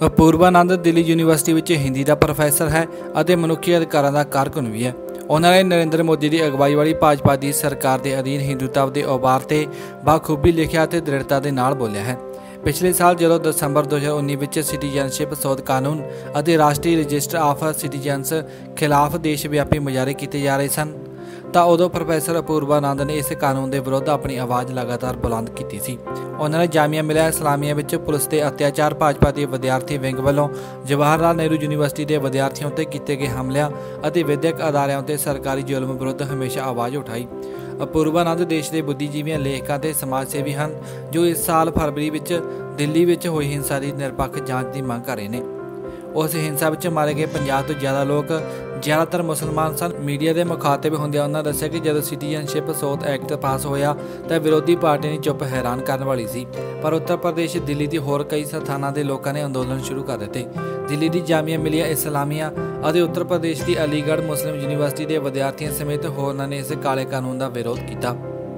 ਅਪੂਰਵਾਨੰਦ Delhi university ਵਿੱਚ ਹਿੰਦੀ ਦਾ professor ਹੈ ਅਤੇ ਮਨੁੱਖੀ ਅਧਿਕਾਰਾਂ ਦਾ ਕਾਰਕੁਨ ਵੀ ਹੈ। ਉਹਨਾਂ ਨੇ ਨਰਿੰਦਰ ਮੋਦੀ ਦੀ ਅਗਵਾਈ ਵਾਲੀ ਭਾਜਪਾ ਦੀ ਸਰਕਾਰ ਦੇ ਅਧੀਨ ਹਿੰਦੂਤਵ ਦੇ ਉਭਾਰ ਤੇ ਬਾਖੂਬੀ ਲਿਖਿਆ ਅਤੇ ਦ੍ਰਿੜਤਾ ਦੇ ਨਾਲ ਬੋਲਿਆ ਹੈ। पिछले साल जो दसंबर 2019 में सिटीजनशिप सोध कानून और राष्ट्रीय रजिस्टर ऑफ सिटीजनस खिलाफ देशव्यापी मुजाहरे किए जा रहे सन तो उदों प्रोफैसर अपूर्वानंद ने इस कानून के विरुद्ध अपनी आवाज़ लगातार बुलंद की सी। उन्होंने जामिया मिलिया इस्लामिया में पुलिस के अत्याचार, भाजपा के विद्यार्थी विंग वालों जवाहर लाल नेहरू यूनिवर्सिटी के विद्यार्थियों पर किए गए हमलों और विद्यक अदारों से सरकारी जुल्म विरुद्ध हमेशा आवाज़ उठाई। अपूर्वानंद देश के बुद्धिजीवियों, लेखकों ते समाज सेवी हैं जो इस साल फरवरी में दिल्ली में हुई हिंसा की निरपक्ष जांच की मांग कर रहे हैं। उस हिंसा में मारे गए 50 तो ज़्यादा लोग ज़्यादातर मुसलमान सन। मीडिया के मुखातिब होंदे उन्होंने दस्सिया कि जब सिटीजनशिप सोध एक्ट पास होया तो विरोधी पार्टी ने चुप हैरान करने वाली सी, पर उत्तर प्रदेश, दिल्ली की होर कई स्थानों के लोगों ने अंदोलन शुरू कर दिते। दिल्ली की जामिया मिलिया इस्लामिया और उत्तर प्रदेश की अलीगढ़ मुस्लिम यूनिवर्सिटी के विद्यार्थियों समेत होरनां ने इस काले कानून का विरोध किया,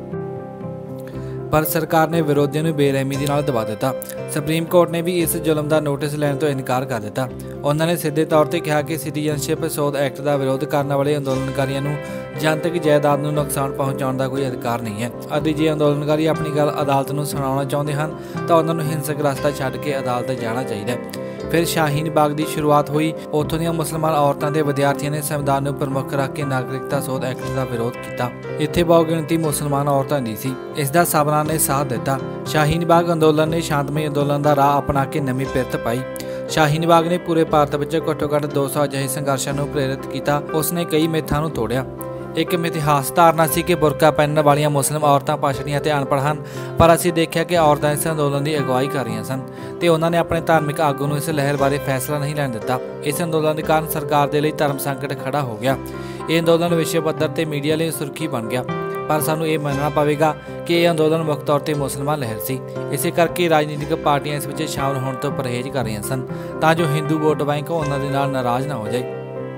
पर सरकार ने विरोधियों को बेरहमी के नाल दबा दिता। सुप्रीम कोर्ट ने भी इस जुल्म का नोटिस लैण तो इनकार कर दिता। उन्होंने सीधे तौर पर कहा कि सिटीजनशिप सोध एक्ट का विरोध करने वाले अंदोलनकारियों को जनतक जायदाद को नुकसान पहुँचाने का कोई अधिकार नहीं है। और जे अंदोलनकारी अपनी गल अदालत को सुनाना चाहते हैं तो उन्होंने हिंसक रास्ता छड्ड के अदालत जाना चाहिए। फिर शाहीन बाग की शुरुआत हुई। उतों दी मुसलमान औरतों के विद्यार्थियों ने संविधान को प्रमुख रख के नागरिकता सोध एक्ट का विरोध किया। इत्थे बहुत गिणती मुसलमान औरतां दी सी। इसका सबना ने साथ दिता। शाहीन बाग अंदोलन ने शांतमई अंदोलन का राह अपना के नवी पिरत पाई। शाहीन बाग ने पूरे भारत में घट्टो घट्ट 200 अजिहे संघर्षों को प्रेरित किया। उसने कई मिथां नूं तोड़िया। एक मिथिहास धारणा सी कि बुरका पहनने वाली मुस्लिम औरतां पछड़ियां ते अनपढ़ हैं, पर असीं देखिया कि औरतां इस अंदोलन की अगवाई कर रही सन ते उन्होंने अपने धार्मिक आगू नूं इस लहर बारे फैसला नहीं लैण दिता। इस अंदोलन के कारण सरकार के लिए धर्म संकट खड़ा हो गया। ये अंदोलन विश्व पद्धर ते मीडिया लिए सुर्खी बन गया, पर सानू ये मनना पवेगा कि यह अंदोलन मुख्य तौर पर मुसलमान लहर सी। इस करके राजनीतिक पार्टियां इस शामिल होने तो परहेज कर रही सन तां जो हिंदू वोट बैंक उन्हां दे नाल नाराज़ ना हो जाए।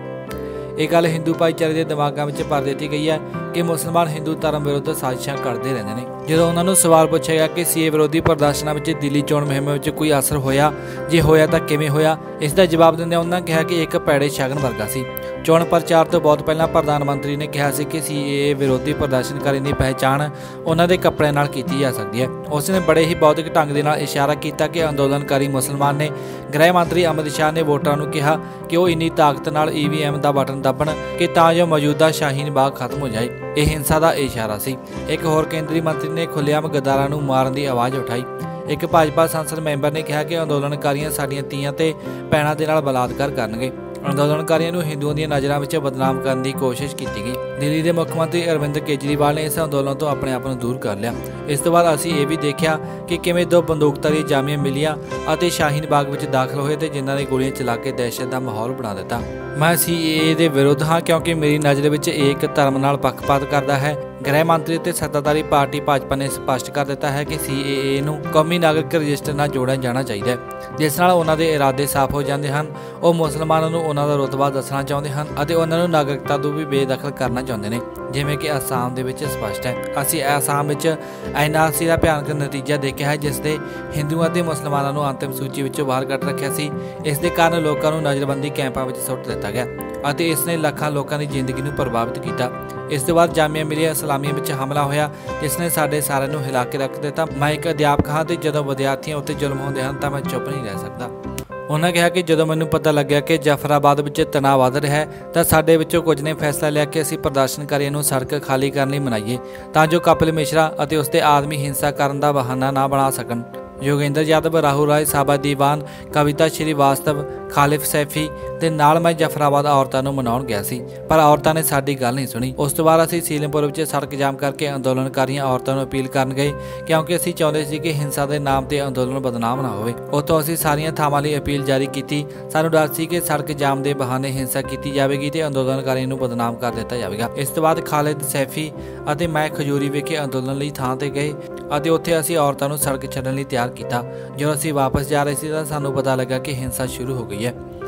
ये गल हिंदू भाईचारे के दिमागों में भर दी गई है कि मुसलमान हिंदू धर्म विरुद्ध साजिशां करते रहते हैं। जो उन्होंने सवाल पूछा गया कि सीए विरोधी प्रदर्शनों में दिल्ली चोण मुहिम में कोई असर होया, जे होया तो किवें होया, इसका जवाब देंदे उन्होंने कहा कि एक पैड़े शगन वर्गा सी। चोण प्रचार तो बहुत पहला प्रधानमंत्री ने कहा सी कि सीए विरोधी प्रदर्शनकारी की पहचान उन्होंने कपड़े नाल की जा सकती है। उसने बड़े ही बौद्धिक ढंग के नाल इशारा किया कि अंदोलनकारी मुसलमान ने गृह मंत्री अमित शाह ने वोटरों को कहा कि वो इन्नी ताकत नाल EVM का बटन दबण कि तां जो मौजूदा शाहीन बाग खत्म हो जाए। यह हिंसा का इशारा सी। एक होर केंद्रीय मंत्री ने खुलेआम गद्दारां नूं मारन की आवाज़ उठाई। एक भाजपा संसद मैंबर ने कहा कि अंदोलनकारियां साडीआं धीआं ते भैणां दे नाल बलात्कार करनगे। अंदोलनकारियों को हिंदुओं की नज़रों में बदनाम करने की कोशिश की गई। दिल्ली के मुख्यमंत्री अरविंद केजरीवाल ने इस अंदोलन तो अपने आप को दूर कर लिया। इस तो बाद असीं ये भी देखा कि किवें दो बंदूकधारी जामिया मिलिया और शाहीन बाग में दाखिल होए ते जिन्हां ने गोलियां चला के दहशत का माहौल बना दिता। मैं CAA के विरुद्ध हाँ क्योंकि मेरी नज़र में एक धर्म नाल पक्षपात करता है। गृह मंत्री ते सत्ताधारी पार्टी भाजपा ने स्पष्ट कर दिता है कि CAA नूं कौमी नागरिक रजिस्टर नाल जोड़िया जाना चाहिए, जिस नाल उन्हां दे इरादे साफ हो जाते हैं। वो मुसलमानों नूं उन्हां दा रुतबा दसना चाहते हैं और उन्हां नूं नागरिकता तो भी बेदखल करना चाहते हैं, जिवें कि आसाम दे विच स्पष्ट है। असीं आसाम विच NRC का भयानक नतीजा देखा है, जिससे हिंदुओं ते मुसलमानों नूं अंतिम सूची विचों बाहर कट रखिया सी। इस दे कारण लोकां नूं नज़रबंदी कैंपां विच सुੱਟ दिता गया और इसने लाखां लोगों की जिंदगी को प्रभावित किया। इस तो बाद जामिया मिलिया इस्लामिया में हमला होया, जिसने साडे सारिਆਂ ਨੂੰ हिला के रख दिता। मैं एक अध्यापक हाँ तो जो विद्यार्थियों उत्ते जुल्म होंदे हैं तो मैं चुप नहीं रह सकता। उन्होंने कहा कि जो मैनूं पता लग्या कि जाफराबाद में तनाव वध रहा है तो साडे विचों कुछ ने फैसला लिया कि असीं प्रदर्शनकारियों नूं सड़क खाली करने मनाइए तां जो कपिल मिश्रा और उसके आदमी हिंसा करन दा बहाना ना बना सकन। योगेंद्र यादव, राहुल राय, साबा दीवान, कविता श्रीवास्तव, खालिफ सैफी के नाल मैं जफराबाद औरतों को मनाउण गया सी, पर औरतों ने साडी गल नहीं सुनी। उस तो बाद असीं सीलमपुर में सड़क जाम करके अंदोलनकारियों औरतों को अपील करन गए क्योंकि असीं चाहुंदे सी कि हिंसा के नाम पर अंदोलन बदनाम ना होवे। उत्तों असीं सारियां थावां लई अपील जारी की। सानूं डर सी कि सड़क जाम के बहाने हिंसा की जाएगी तो अंदोलनकारियों को बदनाम कर दिता जाएगा। इस तो बाद खालिद सैफी और मैं खजूरी विखे अंदोलन लई थां ते गए और उत्थे असीं औरतों को सड़क छड्डण लई तैयार किया। जो असीं वापस जा रहे थे तो सानूं पता लगा कि हिंसा शुरू हो गई है।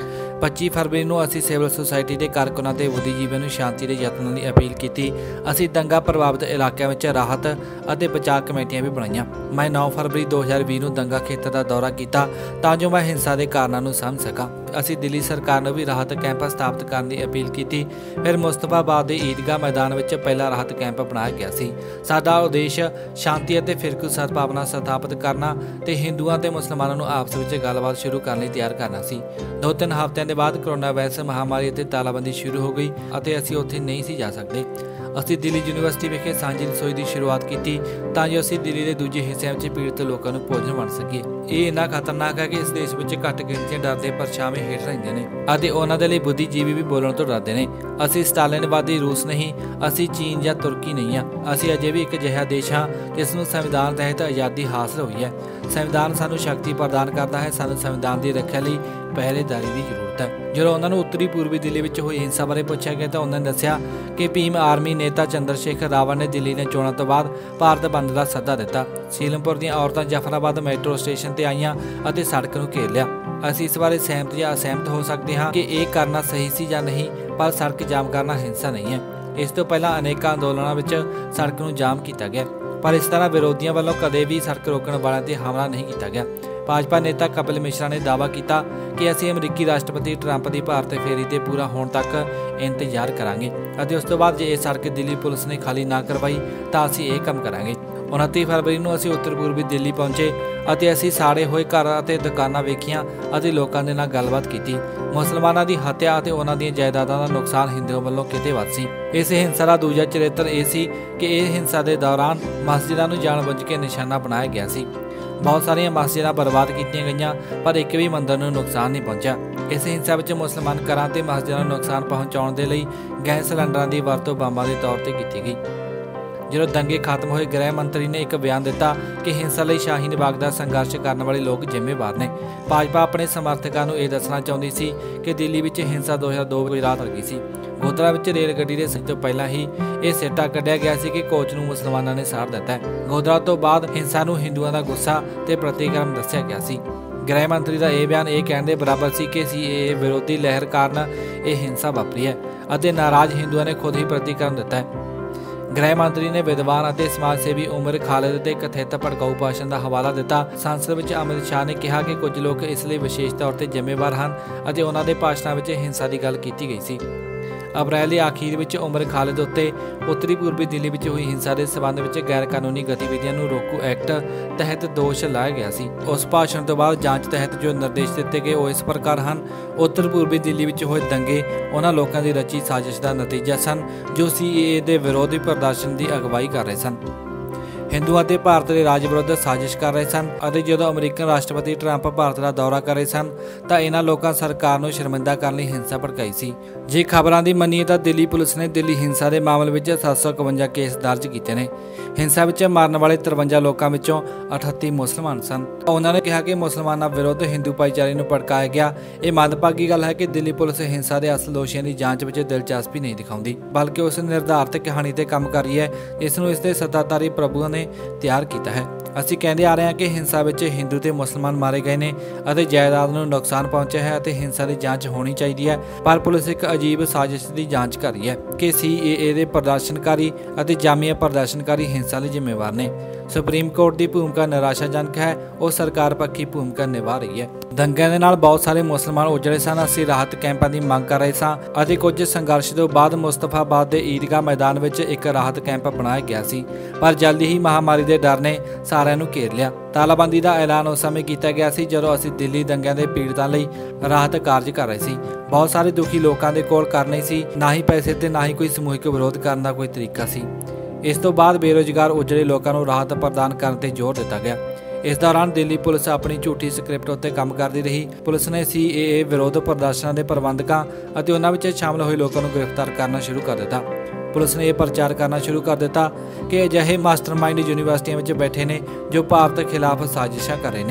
25 ਫਰਵਰੀ ਨੂੰ ਅਸੀਂ ਸਿਵਲ ਸੁਸਾਇਟੀ ਦੇ ਕਾਰਕੁਨਾਂ ਤੇ ਬੁੱਧੀਜੀਵੀਆਂ ਨੂੰ ਸ਼ਾਂਤੀ ਦੇ ਯਤਨਾਂ ਲਈ ਅਪੀਲ ਕੀਤੀ। ਅਸੀਂ ਦੰਗਾ ਪ੍ਰਭਾਵਿਤ ਇਲਾਕਿਆਂ ਵਿੱਚ ਰਾਹਤ ਅਤੇ ਬਚਾਅ ਕਮੇਟੀਆਂ ਵੀ ਬਣਾਈਆਂ। ਮੈਂ 9 ਫਰਵਰੀ 2020 ਨੂੰ ਦੰਗਾ ਖੇਤਰ ਦਾ ਦੌਰਾ ਕੀਤਾ ਤਾਂ ਜੋ ਮੈਂ ਹਿੰਸਾ ਦੇ ਕਾਰਨਾਂ ਨੂੰ ਸਮਝ ਸਕਾਂ। ਅਸੀਂ ਦਿੱਲੀ ਸਰਕਾਰ ਨੂੰ ਵੀ ਰਾਹਤ ਕੈਂਪ ਸਥਾਪਿਤ ਕਰਨ ਦੀ ਅਪੀਲ ਕੀਤੀ। ਫਿਰ ਮੁਸਤਫਾਬਾਦ ਦੇ ਈਦਗਾਹ ਮੈਦਾਨ ਵਿੱਚ ਪਹਿਲਾ ਰਾਹਤ ਕੈਂਪ ਬਣਾਇਆ ਗਿਆ ਸੀ। ਸਾਡਾ ਉਦੇਸ਼ ਸ਼ਾਂਤੀ ਅਤੇ ਫਿਰਕੂ ਸਦਭਾਵਨਾ ਸਥਾਪਿਤ ਕਰਨਾ ਤੇ ਹਿੰਦੂਆਂ ਤੇ ਮੁਸਲਮਾਨਾਂ ਨੂੰ ਆਪਸ ਵਿੱਚ ਗੱਲਬਾਤ ਸ਼ੁਰੂ ਕਰਨ ਲਈ ਤਿਆਰ ਕਰਨਾ ਸੀ। 2-3 ਹਫ਼ਤਿਆਂ ਦੇ ਬਾਅਦ ਕੋਰੋਨਾ ਵਾਇਰਸ ਮਹਾਮਾਰੀ ਅਤੇ ਤਾਲਾਬੰਦੀ ਸ਼ੁਰੂ ਹੋ ਗਈ ਅਤੇ ਅਸੀਂ ਉੱਥੇ ਨਹੀਂ ਸੀ ਜਾ ਸਕਦੇ। ਅਸੀਂ ਦਿੱਲੀ ਯੂਨੀਵਰਸਿਟੀ ਵਿਖੇ ਸਾਂਝੀ ਰਸੋਈ ਦੀ ਸ਼ੁਰੂਆਤ ਕੀਤੀ ਤਾਂ ਜੋ ਅਸੀਂ ਦਿੱਲੀ ਦੇ ਦੂਜੇ ਹਿੱਸਿਆਂ ਵਿੱਚ ਪੀੜਤ ਲੋਕਾਂ ਨੂੰ ਭੋਜਨ ਵੰਡ ਸਕੀਏ। ਇਹ ਇੰਨਾ ਖਤਰਨਾਕ ਹੈ ਕਿ ਇਸ ਦੇਸ਼ ਵਿੱਚ ਘੱਟ ਗਿਣਤੀਆਂ ਡਰਦੇ ਪਰਛਾਵੇਂ ਹੇਠ ਰਹਿੰਦੇ ਨੇ ਅਤੇ ਉਹਨਾਂ ਦੇ ਲਈ ਬੁੱਧੀਜੀਵੀ ਵੀ ਬੋਲਣ ਤੋਂ ਡਰਦੇ ਨੇ। ਅਸੀਂ ਸਟਾਲਿਨਵਾਦੀ ਰੂਸ ਨਹੀਂ, ਅਸੀਂ ਚੀਨ ਜਾਂ ਤੁਰਕੀ ਨਹੀਂ ਹਾਂ। ਅਸੀਂ ਅਜੇ ਵੀ ਇੱਕ ਅਜਿਹਾ ਦੇਸ਼ ਹਾਂ ਜਿਸ ਨੂੰ ਸੰਵਿਧਾਨ ਤਹਿਤ ਆਜ਼ਾਦੀ ਹਾਸਲ ਹੋਈ ਹੈ। ਸੰਵਿਧਾਨ ਸਾਨੂੰ ਸ਼ਕਤੀ ਪ੍ਰਦਾਨ ਕਰਦਾ ਹੈ। ਸਾਨੂੰ ਸੰਵਿਧਾਨ ਦੀ ਰੱਖਿਆ ਲਈ ਪਹਿਰੇਦਾਰੀ ਦੀ ਜ਼ਰੂਰਤ ਹੈ। ਜਦੋਂ ਉਹਨਾਂ ਨੂੰ ਉੱਤਰੀ ਪੂਰਬੀ ਦਿੱਲੀ ਵਿੱਚ ਹੋਈ ਹਿੰਸਾ ਬਾਰੇ ਪੁੱਛਿਆ ਗਿਆ ਤਾਂ ਉਹਨਾਂ ਨੇ ਦੱਸਿਆ ਕਿ ਭੀਮ ਆਰਮੀ ਨੇਤਾ ਚੰਦਰਸ਼ੇਖਰ ਰਾਵਣ ਨੇ ਦਿੱਲੀ ਦੀਆਂ ਚੋਣਾਂ ਤੋਂ ਬਾਅਦ ਭਾਰਤ ਬੰਦ ਦਾ ਸੱਦਾ ਦਿੱਤਾ। ਸੀਲਮਪੁਰ ਦੀਆਂ ਔਰਤਾਂ ਜਫਰਾਬਾਦ ਮੈਟਰੋ ਸਟੇਸ਼ਨ ਤੇ ਆਈਆਂ ਅਤੇ ਸੜਕ ਨੂੰ ਘੇਰ ਲਿਆ। ਅਸੀਂ ਇਸ ਬਾਰੇ ਸਹਿਮਤ ਜਾਂ ਅਸਹਿਮਤ ਹੋ ਸਕਦੇ ਹਾਂ ਕਿ ਇਹ ਕਰਨਾ ਸਹੀ ਸੀ ਜਾਂ ਨਹੀਂ, ਪਰ ਸੜਕ ਜਾਮ ਕਰਨਾ ਹਿੰਸਾ ਨਹੀਂ ਹੈ। ਇਸ ਤੋਂ ਪਹਿਲਾਂ ਅਨੇਕਾਂ ਅੰਦੋਲਨਾਂ ਵਿੱਚ ਸੜਕ ਨੂੰ ਜਾਮ ਕੀਤਾ ਗਿਆ, ਪਰ ਇਸ ਤਰ੍ਹਾਂ ਵਿਰੋਧੀਆਂ ਵੱਲੋਂ ਕਦੇ ਵੀ ਸੜਕ ਰੋਕਣ ਵਾਲਿਆਂ ਤੇ ਹਮਲਾ ਨਹੀਂ ਕੀਤਾ ਗਿਆ। ਭਾਜਪਾ ਨੇਤਾ ਕਪਿਲ ਮਿਸ਼ਰਾ ਨੇ ਦਾਅਵਾ ਕੀਤਾ ਕਿ ਅਸੀਂ ਅਮਰੀਕੀ ਰਾਸ਼ਟਰਪਤੀ ਟਰੰਪ ਦੀ ਭਾਰਤ ਫੇਰੀ ਤੇ ਪੂਰਾ ਹੋਣ ਤੱਕ ਇੰਤਜ਼ਾਰ ਕਰਾਂਗੇ ਅਤੇ ਉਸ ਤੋਂ ਬਾਅਦ ਜੇ ਇਹ ਸੜਕ ਦਿੱਲੀ ਪੁਲਿਸ ਨੇ ਖਾਲੀ ਨਾ ਕਰਵਾਈ ਤਾਂ ਅਸੀਂ ਇਹ ਕੰਮ ਕਰਾਂਗੇ। 29 ਫਰਵਰੀ ਨੂੰ ਅਸੀਂ ਉੱਤਰ ਪੂਰਬੀ ਦਿੱਲੀ ਪਹੁੰਚੇ ਅਤੇ ਅਸੀਂ ਸਾੜੇ ਹੋਏ ਘਰ ਅਤੇ ਦੁਕਾਨਾਂ ਵੇਖੀਆਂ ਅਤੇ ਲੋਕਾਂ ਦੇ ਨਾਲ ਗੱਲਬਾਤ ਕੀਤੀ। ਮੁਸਲਮਾਨਾਂ ਦੀ ਹੱਤਿਆ ਅਤੇ ਉਹਨਾਂ ਦੀਆਂ ਜਾਇਦਾਦਾਂ ਦਾ ਨੁਕਸਾਨ ਹਿੰਦੂਆਂ ਵੱਲੋਂ ਕਿਤੇ ਵੱਧ ਸੀ। ਇਸ ਹਿੰਸਾ ਦਾ ਦੂਜਾ ਚਰਿੱਤਰ ਇਹ ਸੀ ਕਿ ਇਹ ਹਿੰਸਾ ਦੇ ਦੌਰਾਨ ਮਸਜਿਦਾਂ ਨੂੰ ਜਾਣਬੁੱਝ ਕੇ ਨਿਸ਼ਾਨਾ ਬਣਾਇਆ ਗਿਆ ਸੀ। ਬਹੁਤ ਸਾਰੀਆਂ ਮਸਜਿਦਾਂ ਬਰਬਾਦ ਕੀਤੀਆਂ ਗਈਆਂ, ਪਰ ਇੱਕ ਵੀ ਮੰਦਰ ਨੂੰ ਨੁਕਸਾਨ ਨਹੀਂ ਪਹੁੰਚਿਆ। ਇਸ ਹਿੰਸਾ ਵਿੱਚ ਮੁਸਲਮਾਨ ਘਰਾਂ ਤੇ ਮਸਜਿਦਾਂ ਨੂੰ ਨੁਕਸਾਨ ਪਹੁੰਚਾਉਣ ਦੇ ਲਈ ਗੈਸ ਸਿਲੰਡਰਾਂ ਦੀ ਵਰਤੋਂ ਬੰਬਾਂ ਦੇ ਤੌਰ ਤੇ ਕੀਤੀ ਗਈ। ਜਦੋਂ ਦੰਗੇ ਖਤਮ ਹੋਏ, ਗ੍ਰਹਿ ਮੰਤਰੀ ਨੇ ਇੱਕ ਬਿਆਨ ਦਿੱਤਾ ਕਿ ਹਿੰਸਾ ਲਈ ਸ਼ਾਹੀਨ ਬਾਗ ਦਾ ਸੰਘਰਸ਼ ਕਰਨ ਵਾਲੇ ਲੋਕ ਜ਼ਿੰਮੇਵਾਰ ਨੇ। ਭਾਜਪਾ ਆਪਣੇ ਸਮਰਥਕਾਂ ਨੂੰ ਇਹ ਦੱਸਣਾ ਚਾਹੁੰਦੀ ਸੀ ਕਿ ਦਿੱਲੀ ਵਿੱਚ ਹਿੰਸਾ 2002 ਵਿੱਚ ਰਾਤ ਵਰਗੀ ਸੀ। ਗੋਧਰਾ ਵਿੱਚ ਰੇਲ ਗੱਡੀ ਦੇ ਸਭ ਤੋਂ ਪਹਿਲਾਂ ਹੀ ਇਹ ਸਿੱਟਾ ਕੱਢਿਆ ਗਿਆ ਸੀ ਕਿ ਕੋਚ ਨੂੰ ਮੁਸਲਮਾਨਾਂ ਨੇ ਸਾੜ ਦਿੱਤਾ ਹੈ। ਗੋਧਰਾ ਤੋਂ ਬਾਅਦ ਹਿੰਸਾ ਨੂੰ ਹਿੰਦੂਆਂ ਦਾ ਗੁੱਸਾ ਤੇ ਪ੍ਰਤੀਕਰਮ ਦੱਸਿਆ ਗਿਆ ਸੀ। ਗ੍ਰਹਿ ਮੰਤਰੀ ਦਾ ਇਹ ਬਿਆਨ ਇਹ ਕਹਿਣ ਦੇ ਬਰਾਬਰ ਸੀ ਕਿ CAA ਵਿਰੋਧੀ ਲਹਿਰ ਕਾਰਨ ਇਹ ਹਿੰਸਾ ਵਾਪਰੀ ਹੈ ਅਤੇ ਨਾਰਾਜ਼ ਹਿੰਦੂਆਂ ਨੇ ਖੁਦ ਹੀ ਪ੍ਰਤੀਕਰਮ ਦਿੱਤਾ ਹੈ। ਗ੍ਰਹਿ ਮੰਤਰੀ ਨੇ ਵਿਦਵਾਨ ਅਤੇ ਸਮਾਜ ਸੇਵੀ ਉਮਰ ਖਾਲਿਦ ਦੇ ਕਥਿਤ ਭੜਕਾਊ ਭਾਸ਼ਣ ਦਾ ਹਵਾਲਾ ਦਿੱਤਾ। ਸੰਸਦ ਵਿੱਚ ਅਮਿਤ ਸ਼ਾਹ ਨੇ ਕਿਹਾ ਕਿ ਕੁਝ ਲੋਕ ਇਸ ਲਈ ਵਿਸ਼ੇਸ਼ ਤੌਰ ਤੇ ਜ਼ਿੰਮੇਵਾਰ ਹਨ ਅਤੇ ਉਹਨਾਂ ਦੇ ਭਾਸ਼ਣਾਂ ਵਿੱਚ ਹਿੰਸਾ ਦੀ ਗੱਲ ਕੀਤੀ ਗਈ ਸੀ। ਅਪ੍ਰੈਲ ਦੇ ਆਖੀਰ ਵਿੱਚ ਉਮਰ ਖਾਲਿਦ ਉੱਤੇ ਉੱਤਰੀ ਪੂਰਬੀ ਦਿੱਲੀ ਵਿੱਚ ਹੋਈ ਹਿੰਸਾ ਦੇ ਸਬੰਧ ਵਿੱਚ ਗੈਰ ਕਾਨੂੰਨੀ ਗਤੀਵਿਧੀਆਂ ਨੂੰ ਰੋਕੂ ਐਕਟ ਤਹਿਤ ਦੋਸ਼ ਲਾਇਆ ਗਿਆ ਸੀ। ਉਸ ਭਾਸ਼ਣ ਤੋਂ ਬਾਅਦ ਜਾਂਚ ਤਹਿਤ ਜੋ ਨਿਰਦੇਸ਼ ਦਿੱਤੇ ਗਏ ਉਹ ਇਸ ਪ੍ਰਕਾਰ ਹਨ। ਉੱਤਰ ਪੂਰਬੀ ਦਿੱਲੀ ਵਿੱਚ ਹੋਏ ਦੰਗੇ ਉਹਨਾਂ ਲੋਕਾਂ ਦੀ ਰਚੀ ਸਾਜ਼ਿਸ਼ ਦਾ ਨਤੀਜਾ ਸਨ ਜੋ CAA ਦੇ ਵਿਰੋਧੀ ਪ੍ਰਦਰਸ਼ਨ ਦੀ ਅਗਵਾਈ ਕਰ ਰਹੇ ਸਨ। ਹਿੰਦੂਆਂ ਅਤੇ ਭਾਰਤ ਦੇ ਰਾਜ ਵਿਰੁੱਧ ਸਾਜ਼ਿਸ਼ ਕਰ ਰਹੇ ਸਨ ਅਤੇ ਜਦੋਂ ਅਮਰੀਕਨ ਰਾਸ਼ਟਰਪਤੀ ਟਰੰਪ ਭਾਰਤ ਦਾ ਦੌਰਾ ਕਰ ਰਹੇ ਸਨ ਤਾਂ ਇਹਨਾਂ ਲੋਕਾਂ ਸਰਕਾਰ ਨੂੰ ਸ਼ਰਮਿੰਦਾ ਕਰਨ ਲਈ ਹਿੰਸਾ ਭੜਕਾਈ ਸੀ। ਜੇ ਖਬਰਾਂ ਦੀ ਮੰਨੀਏ ਤਾਂ ਦਿੱਲੀ ਪੁਲਿਸ ਨੇ ਦਿੱਲੀ ਹਿੰਸਾ ਦੇ ਮਾਮਲੇ ਵਿੱਚ 751 ਕੇਸ ਦਰਜ ਕੀਤੇ ਨੇ। ਹਿੰਸਾ ਵਿੱਚ ਮਰਨ ਵਾਲੇ 53 ਲੋਕਾਂ ਵਿੱਚੋਂ 38 ਮੁਸਲਮਾਨ ਸਨ। ਉਹਨਾਂ ਨੇ ਕਿਹਾ ਕਿ ਮੁਸਲਮਾਨਾਂ ਵਿਰੁੱਧ ਹਿੰਦੂ ਭਾਈਚਾਰੇ ਨੂੰ ਭੜਕਾਇਆ ਗਿਆ। ਇਹ ਮੰਦਭਾਗੀ ਗੱਲ ਹੈ ਕਿ ਦਿੱਲੀ ਪੁਲਿਸ ਹਿੰਸਾ ਦੇ ਅਸਲ ਦੋਸ਼ੀਆਂ ਦੀ ਜਾਂਚ ਵਿੱਚ ਦਿਲਚਸਪੀ ਨਹੀਂ ਦਿਖਾਉਂਦੀ, ਬਲਕਿ ਉਸ ਨਿਰਧਾਰਤ ਕਹਾਣੀ ਤੇ ਕੰਮ ਕਰ ਰਹੀ ਹੈ ਜਿਸ ਨੂੰ ਇਸ ਦੇ ਸੱਤਾਧਾਰੀ ਪ੍ਰਭੂਆਂ ਨੇ ਤਿਆਰ ਕੀਤਾ ਹੈ। ਅਸੀਂ ਕਹਿੰਦੇ ਆ ਰਹੇ ਹਾਂ ਕਿ ਹਿੰਸਾ ਵਿੱਚ ਹਿੰਦੂ ਤੇ ਮੁਸਲਮਾਨ ਮਾਰੇ ਗਏ ਨੇ ਅਤੇ ਜਾਇਦਾਦ ਨੂੰ ਨੁਕਸਾਨ ਪਹੁੰਚਿਆ ਹੈ ਅਤੇ ਹਿੰਸਾ ਦੀ ਜਾਂਚ ਹੋਣੀ ਚਾਹੀਦੀ ਹੈ, ਪਰ ਪੁਲਿਸ ਇੱਕ ਅਜੀਬ ਸਾਜ਼ਿਸ਼ ਦੀ ਜਾਂਚ ਕਰ ਰਹੀ ਹੈ ਕਿ CAA ਦੇ ਪ੍ਰਦਰਸ਼ਨਕਾਰੀ ਅਤੇ ਜਾਮੀਆ ਪ੍ਰਦਰਸ਼ਨਕਾਰੀ ਹਿੰਸਾ ਲਈ ਜ਼ਿੰਮੇਵਾਰ ਨੇ। ਸੁਪਰੀਮ ਕੋਰਟ ਦੀ ਭੂਮਿਕਾ ਨਿਰਾਸ਼ਾਜਨਕ ਹੈ, ਉਹ ਸਰਕਾਰ ਪੱਖੀ ਭੂਮਿਕਾ ਨਿਭਾ ਰਹੀ ਹੈ। ਦੰਗਿਆਂ ਦੇ ਨਾਲ ਬਹੁਤ ਸਾਰੇ ਮੁਸਲਮਾਨ ਉਜੜੇ ਸਨ। ਅਸੀਂ ਰਾਹਤ ਕੈਂਪਾਂ ਦੀ ਮੰਗ ਕਰ ਰਹੇ ਸਾਂ ਅਤੇ ਕੁਝ ਸੰਘਰਸ਼ ਤੋਂ ਬਾਅਦ ਮੁਸਤਫਾਬਾਦ ਦੇ ਈਦਗਾਹ ਮੈਦਾਨ ਵਿੱਚ ਇੱਕ ਰਾਹਤ ਕੈਂਪ ਬਣਾਇਆ ਗਿਆ ਸੀ, ਪਰ ਜਲਦੀ ਹੀ ਮਹਾਮਾਰੀ ਦੇ ਡਰ ਨੇ ਸਾਰਿਆਂ ਨੂੰ ਘੇਰ ਲਿਆ। ਤਾਲਾਬੰਦੀ ਦਾ ਐਲਾਨ ਉਸ ਸਮੇਂ ਕੀਤਾ ਗਿਆ ਸੀ ਜਦੋਂ ਅਸੀਂ ਦਿੱਲੀ ਦੰਗਿਆਂ ਦੇ ਪੀੜਤਾਂ ਲਈ ਰਾਹਤ ਕਾਰਜ ਕਰ ਰਹੇ ਸੀ। ਬਹੁਤ ਸਾਰੇ ਦੁਖੀ ਲੋਕਾਂ ਦੇ ਕੋਲ ਕਰ ਨਹੀਂ ਸੀ, ਨਾ ਹੀ ਪੈਸੇ ਤੇ ਨਾ ਹੀ ਕੋਈ ਸਮੂਹਿਕ ਵਿਰੋਧ ਕਰਨ ਦਾ ਕੋਈ ਤਰੀਕਾ ਸੀ। ਇਸ ਤੋਂ ਬਾਅਦ ਬੇਰੁਜ਼ਗਾਰ ਉਜੜੇ ਲੋਕਾਂ ਨੂੰ ਰਾਹਤ ਪ੍ਰਦਾਨ ਕਰਨ ਤੇ ਜ਼ੋਰ ਦਿੱਤਾ ਗਿਆ। ਇਸ ਦੌਰਾਨ ਦਿੱਲੀ ਪੁਲਿਸ ਆਪਣੀ ਝੂਠੀ ਸਕ੍ਰਿਪਟ ਉੱਤੇ ਕੰਮ ਕਰਦੀ ਰਹੀ। ਪੁਲਿਸ ਨੇ CAA ਵਿਰੋਧ ਪ੍ਰਦਰਸ਼ਨਾਂ ਦੇ ਪ੍ਰਬੰਧਕਾਂ ਅਤੇ ਉਹਨਾਂ ਵਿੱਚ ਸ਼ਾਮਲ ਹੋਏ ਲੋਕਾਂ ਨੂੰ ਗ੍ਰਿਫਤਾਰ ਕਰਨਾ ਸ਼ੁਰੂ ਕਰ ਦਿੱਤਾ। ਪੁਲਿਸ ਨੇ ਇਹ ਪ੍ਰਚਾਰ ਕਰਨਾ ਸ਼ੁਰੂ ਕਰ ਦਿੱਤਾ ਕਿ ਅਜਿਹੇ ਮਾਸਟਰਮਾਈਂਡ ਯੂਨੀਵਰਸਿਟੀਆਂ ਵਿੱਚ ਬੈਠੇ ਨੇ ਜੋ ਭਾਰਤ ਖਿਲਾਫ ਸਾਜ਼ਿਸ਼ਾਂ ਕਰ ਰਹੇ ਨੇ।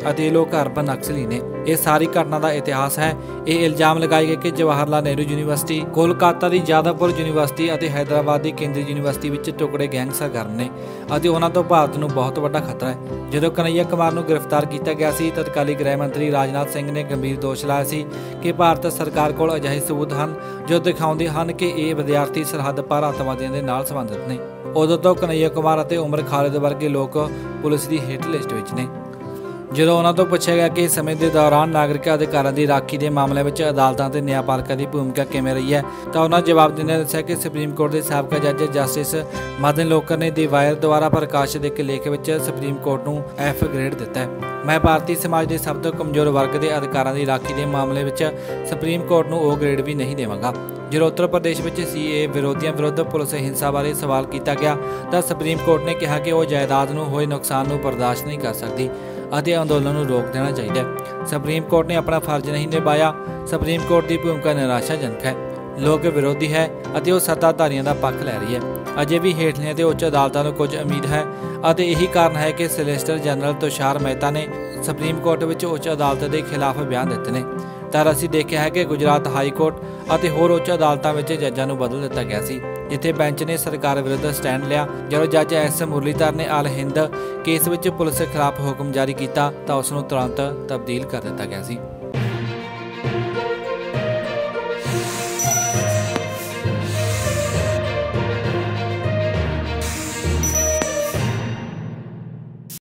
ਅਤੇ ਇਹ ਲੋਕ ਹਰਬਨ ਨਕਸਲੀ ਨੇ। ਇਹ ਸਾਰੀ ਘਟਨਾ ਦਾ ਇਤਿਹਾਸ ਹੈ। ਇਹ ਇਲਜ਼ਾਮ ਲਗਾਏ ਗਏ ਕਿ ਜਵਾਹਰ ਲਾਲ ਨਹਿਰੂ ਯੂਨੀਵਰਸਿਟੀ, ਕੋਲਕਾਤਾ ਦੀ ਜਾਦਵਪੁਰ ਯੂਨੀਵਰਸਿਟੀ ਅਤੇ ਹੈਦਰਾਬਾਦ ਦੀ ਕੇਂਦਰੀ ਯੂਨੀਵਰਸਿਟੀ ਵਿੱਚ ਟੁਕੜੇ ਗੈਂਗ ਸਰਗਰਮ ਨੇ ਅਤੇ ਉਹਨਾਂ ਤੋਂ ਭਾਰਤ ਨੂੰ ਬਹੁਤ ਵੱਡਾ ਖਤਰਾ ਹੈ। ਜਦੋਂ ਕਨ੍ਹਈਆ ਕੁਮਾਰ ਨੂੰ ਗ੍ਰਿਫਤਾਰ ਕੀਤਾ ਗਿਆ ਸੀ, ਤਤਕਾਲੀ ਗ੍ਰਹਿ ਮੰਤਰੀ ਰਾਜਨਾਥ ਸਿੰਘ ਨੇ ਗੰਭੀਰ ਦੋਸ਼ ਲਾਇਆ ਸੀ ਕਿ ਭਾਰਤ ਸਰਕਾਰ ਕੋਲ ਅਜਿਹੇ ਸਬੂਤ ਹਨ ਜੋ ਦਿਖਾਉਂਦੇ ਹਨ ਕਿ ਇਹ ਵਿਦਿਆਰਥੀ ਸਰਹੱਦ ਪਾਰ ਅੱਤਵਾਦੀਆਂ ਦੇ ਨਾਲ ਸੰਬੰਧਿਤ ਨੇ। ਉਦੋਂ ਤੋਂ ਕਨ੍ਹਈਆ ਕੁਮਾਰ ਅਤੇ ਉਮਰ ਖਾਲਿਦ ਵਰਗੇ ਲੋਕ ਪੁਲਿਸ ਦੀ ਹਿੱਟ ਲਿਸਟ ਵਿੱਚ ਨੇ। ਜਦੋਂ ਉਹਨਾਂ ਤੋਂ ਪੁੱਛਿਆ ਗਿਆ ਕਿ ਇਸ ਸਮੇਂ ਦੇ ਦੌਰਾਨ ਨਾਗਰਿਕ ਅਧਿਕਾਰਾਂ ਦੀ ਰਾਖੀ ਦੇ ਮਾਮਲਿਆਂ ਵਿੱਚ ਅਦਾਲਤਾਂ ਤੇ ਨਿਆਂਪਾਲਕਾਂ ਦੀ ਭੂਮਿਕਾ ਕਿਵੇਂ ਰਹੀ ਹੈ, ਤਾਂ ਉਹਨਾਂ ਜਵਾਬ ਦਿੰਦਿਆਂ ਦੱਸਿਆ ਕਿ ਸੁਪਰੀਮ ਕੋਰਟ ਦੇ ਸਾਬਕਾ ਜੱਜ ਜਸਟਿਸ ਮਦਨ ਲੋਕਰ ਨੇ ਦੀ ਵਾਇਰ ਦੁਆਰਾ ਪ੍ਰਕਾਸ਼ਿਤ ਇੱਕ ਲੇਖ ਵਿੱਚ ਸੁਪਰੀਮ ਕੋਰਟ ਨੂੰ F ਗ੍ਰੇਡ ਦਿੱਤਾ ਹੈ। ਮੈਂ ਭਾਰਤੀ ਸਮਾਜ ਦੇ ਸਭ ਤੋਂ ਕਮਜ਼ੋਰ ਵਰਗ ਦੇ ਅਧਿਕਾਰਾਂ ਦੀ ਰਾਖੀ ਦੇ ਮਾਮਲੇ ਵਿੱਚ ਸੁਪਰੀਮ ਕੋਰਟ ਨੂੰ O ਗ੍ਰੇਡ ਵੀ ਨਹੀਂ ਦੇਵਾਂਗਾ। ਜਦੋਂ ਉੱਤਰ ਪ੍ਰਦੇਸ਼ ਵਿੱਚ CAA ਵਿਰੋਧੀਆਂ ਵਿਰੁੱਧ ਪੁਲਿਸ ਹਿੰਸਾ ਬਾਰੇ ਸਵਾਲ ਕੀਤਾ ਗਿਆ ਤਾਂ ਸੁਪਰੀਮ ਕੋਰਟ ਨੇ ਕਿਹਾ ਕਿ ਉਹ ਜਾਇਦਾਦ ਨੂੰ ਹੋਏ ਨੁਕਸਾਨ ਨੂੰ ਬਰਦਾਸ਼ਤ ਨਹੀਂ ਕਰ ਸਕਦੀ ਅਤੇ ਅੰਦੋਲਨ ਨੂੰ ਰੋਕ ਦੇਣਾ ਚਾਹੀਦਾ ਹੈ। ਸੁਪਰੀਮ ਕੋਰਟ ਨੇ ਆਪਣਾ ਫਰਜ਼ ਨਹੀਂ ਨਿਭਾਇਆ। ਸੁਪਰੀਮ ਕੋਰਟ ਦੀ ਭੂਮਿਕਾ ਨਿਰਾਸ਼ਾਜਨਕ ਹੈ, ਲੋਕ ਵਿਰੋਧੀ ਹੈ ਅਤੇ ਉਹ ਸੱਤਾਧਾਰੀਆਂ ਦਾ ਪੱਖ ਲੈ ਰਹੀ ਹੈ। ਅਜੇ ਵੀ ਹੇਠਲੀਆਂ ਤੇ ਉੱਚ ਅਦਾਲਤਾਂ ਨੂੰ ਕੁਝ ਉਮੀਦ ਹੈ ਅਤੇ ਇਹੀ ਕਾਰਨ ਹੈ ਕਿ ਸੋਲਿਸਿਟਰ ਜਨਰਲ ਤੁਸ਼ਾਰ ਮਹਿਤਾ ਨੇ ਸੁਪਰੀਮ ਕੋਰਟ ਵਿੱਚ ਉੱਚ ਅਦਾਲਤ ਦੇ ਖਿਲਾਫ ਬਿਆਨ ਦਿੱਤੇ ਨੇ। ਤਾਂ ਅਸੀਂ ਦੇਖਿਆ ਹੈ ਕਿ ਗੁਜਰਾਤ ਹਾਈ ਕੋਰਟ ਅਤੇ ਹੋਰ ਉੱਚ ਅਦਾਲਤਾਂ ਵਿੱਚ ਜੱਜਾਂ ਨੂੰ ਬਦਲ ਦਿੱਤਾ ਗਿਆ ਸੀ, ਜਿੱਥੇ ਬੈਂਚ ਨੇ ਸਰਕਾਰ ਵਿਰੁੱਧ ਸਟੈਂਡ ਲਿਆ। ਜਦੋਂ ਜੱਜ S ਮੁਰਲੀਧਰ ਨੇ ਅਲ ਹਿੰਦ ਕੇਸ ਵਿੱਚ ਪੁਲਿਸ ਖਿਲਾਫ ਹੁਕਮ ਜਾਰੀ ਕੀਤਾ ਤਾਂ ਉਸ ਨੂੰ ਤੁਰੰਤ ਤਬਦੀਲ ਕਰ ਦਿੱਤਾ ਗਿਆ ਸੀ।